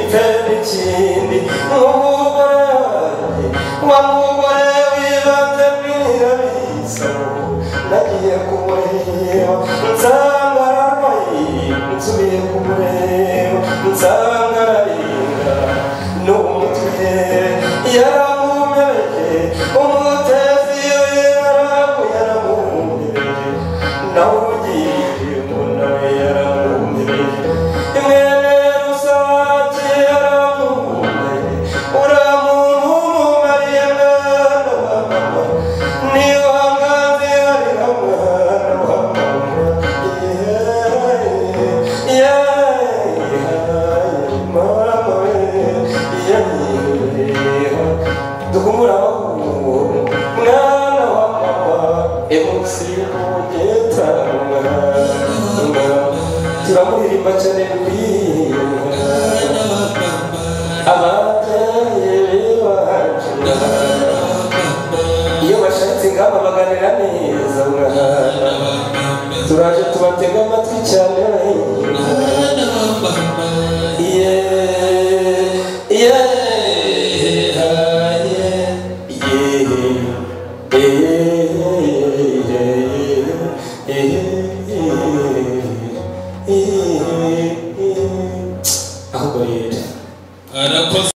ikindi wamugore wibanze mwirabiso nagiye kumureba nsanga ararwaye nsubiye kumureba nsanga ararinda n'umutwe yaramumebeye umutezi we yaramumebeye nawe ugiye ngo nawe yaramumebeye imwene rusake yaramumebeye uramumumariye mwana wa mama niyo hangaze harira mwana wa mama mama dukumura mwana wa mama emusiogeta turamuririmba cyane ababyeyi bacu iyo bashatse ingamba baganira neza turaje tubatega amatwi cyane